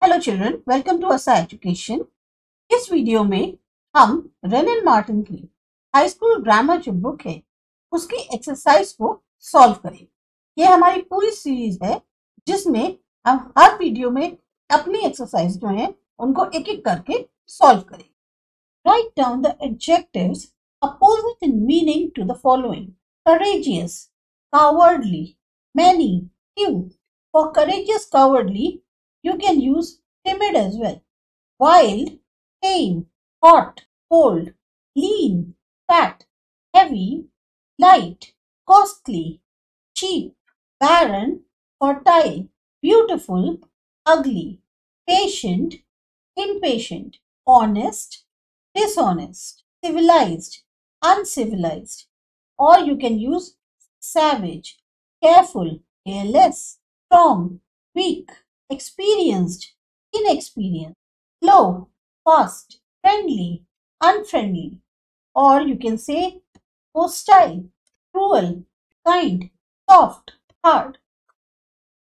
Hello children, welcome to ASA education. इस वीडियो में हम रेन एंड मार्टिन की हाई स्कूल ग्रामर जो बुक है उसकी एक्सरसाइज को सॉल्व करेंगे। ये हमारी पूरी सीरीज है जिसमें हम हर वीडियो में अपनी एक्सरसाइज जो है उनको एक एक करके सॉल्व करेंगे। Write down the adjectives opposite in meaning to the following: courageous, cowardly, many, few. For courageous, cowardly, you can use timid as well. Wild, tame, hot, cold, lean, fat, heavy, light, costly, cheap, barren, fertile, beautiful, ugly, patient, impatient, honest, dishonest, civilized, uncivilized. Or you can use savage, careful, careless, strong, weak, experienced, inexperienced, slow, fast, friendly, unfriendly. Or you can say hostile, cruel, kind, soft, hard.